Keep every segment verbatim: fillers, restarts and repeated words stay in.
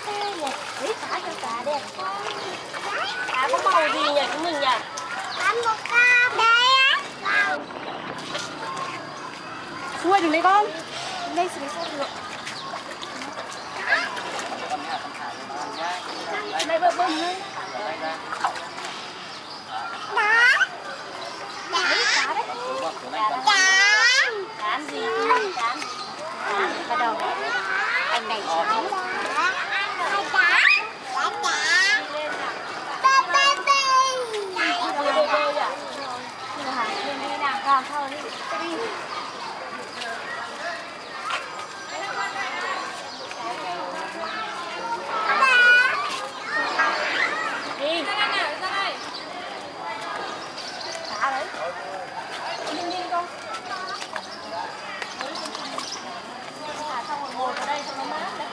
Đấy, cá cho cá đẹp. Cá có màu gì nhỉ chúng mình nhỉ? Cá một ca bé. Xuôi đừng lấy con. Đây xử lý sao được. Đây bơm bơm lên. Cá. Đấy, cá đấy. Cá. Cá gì? Cá gì? Cá đầu đấy. Anh này chó. Làm thôi đi. Đi. Đi. Ra đây nào, ra đây. Cá đấy. Nhìn nhìn không? Thả xong rồi ngồi vào đây cho nó mát đấy.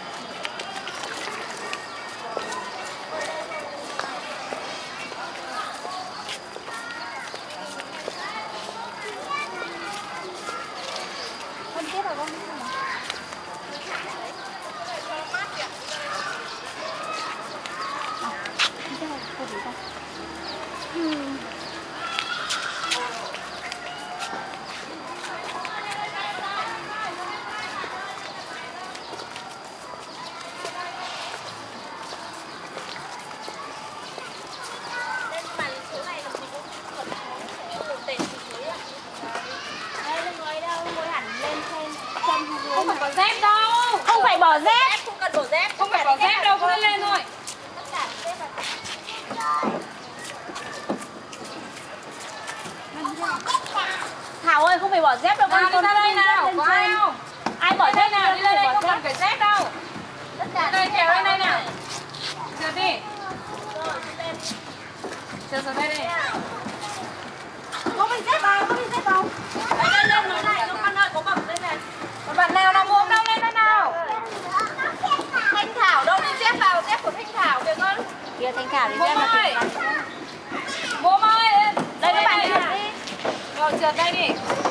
Không phải bỏ dép đâu. Không phải bỏ dép. Không cần bỏ dép. Không phải bỏ dép đâu, cứ lên lên thôi. Tất cả dép là Thảo ơi, không phải bỏ dép đâu con. Nào, đi ra đây nào, có ai không? Ai bỏ dép nào, đi lên đây, không cần phải dép đâu. Tất cả đây, trèo lên đây nào. Trèo đi. Trèo xuống đây đi. Có bị dép vào, có bị dép vào. Lên lên nói này, con ơi, có bẩm đây này. Còn bạn nào nào muộn đâu lên đây nào. Thanh Thảo đâu đi dép vào, dép của Thanh Thảo kìa con. Kìa Thanh Thảo đi dép vào. Bố ơi, đây các bạn trượt đi. Rồi trượt đây đi.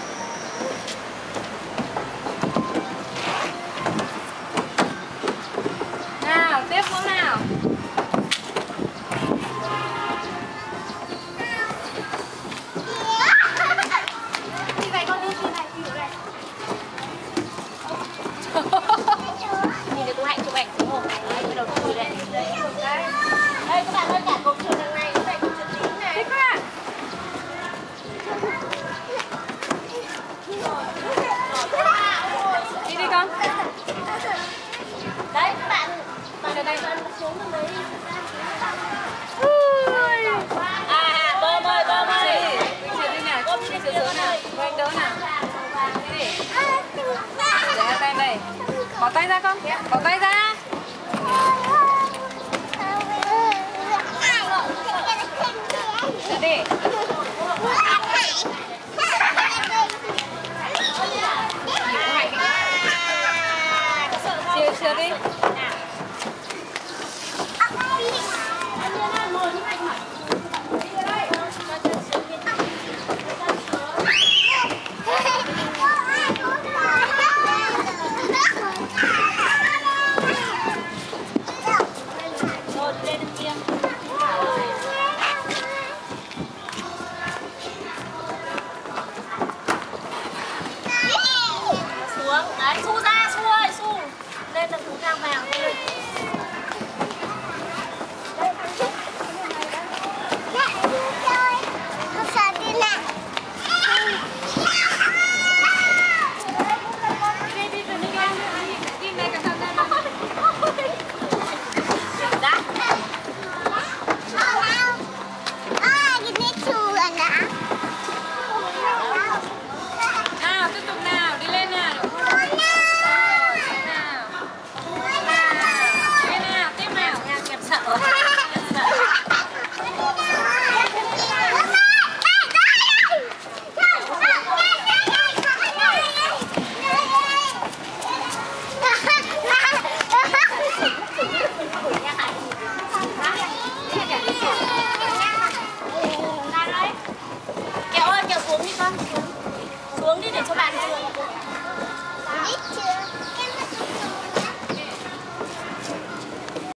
Nào, tiếp nữa nào. Đi vậy con đi, đi này, đi này. Nhìn thấy cô Hạnh chụp ảnh đúng không? Đấy, bắt đầu chơi đây. Đây các bạn ơi, cả cổng trường đằng này, đây cổng trường chính này. Thích quá. Đi đi con. Đấy các bạn, bạn đây đây xuống bên đấy. À, bơm ơi, bơm ơi. Chị đi nào, chị đi xuống nào. Cô anh đỡ nào. Đi đi. Để hai tay đây. Bỏ tay ra con. Bỏ tay